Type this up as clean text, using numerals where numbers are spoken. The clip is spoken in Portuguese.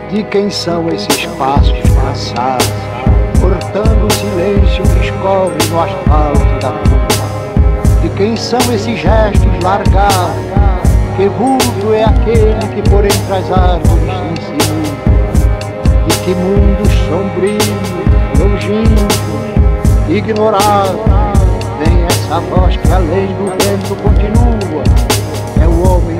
De quem são esses passos passados, cortando o silêncio que escorre no asfalto da rua? De quem são esses gestos largados? Que vulto é aquele que por entre as árvores se insinua? De que mundos sombrios, longínquos, ignorados, vem essa voz que além do vento continua? É o homem